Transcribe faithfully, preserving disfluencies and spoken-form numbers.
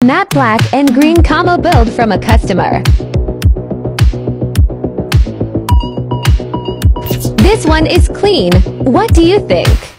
Matte black and green camo build from a customer. This one is clean. What do you think?